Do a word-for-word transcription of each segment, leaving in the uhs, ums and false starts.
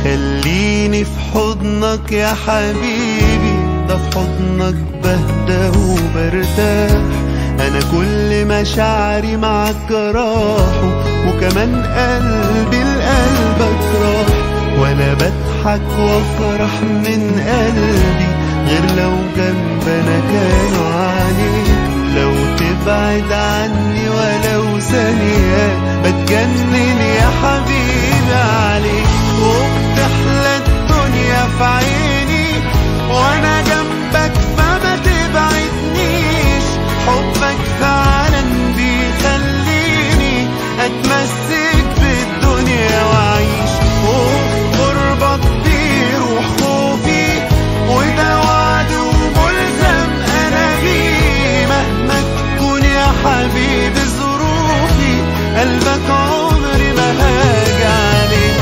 خليني في حضنك يا حبيبي، ده في حضنك بهدى وبرتاح. انا كل مشاعري معاك راحوا، وكمان قلبي لقلبك راح. وانا بضحك وافرح من قلبي، غير لو جنبنا كانوا عليك. لو تبعد عني ولو ثانية بتجنن يا حبيبي عليك. وبتحلى الدنيا في عيني وانا جنبك، فما تبعدنيش. حبك فعلا بيخليني اتمسك بالدنيا واعيش. وقربك بيروح خوفي، وده وعد وملزم انا بيه. مهما تكون يا حبيبي ظروفي، قلبك عمري ما هاجي عليه.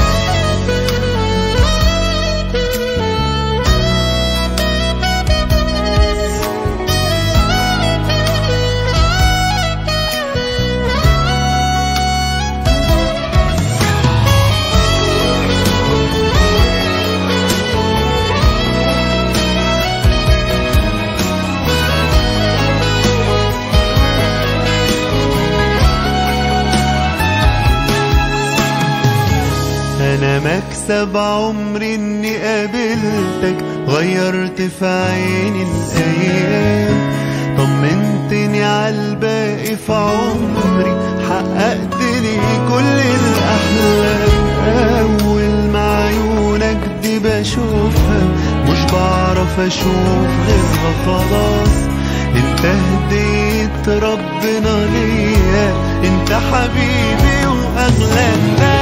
أنا مكسب عمري إني قابلتك، غيرت في عيني الأيام. طمنتني عالباقي في عمري، حققت لي كل الأحلام. أول ما عيونك دي بشوفها، مش بعرف أشوف غيرها خلاص. انت هديت ربنا ليا، انت حبيبي وأغلى الناس.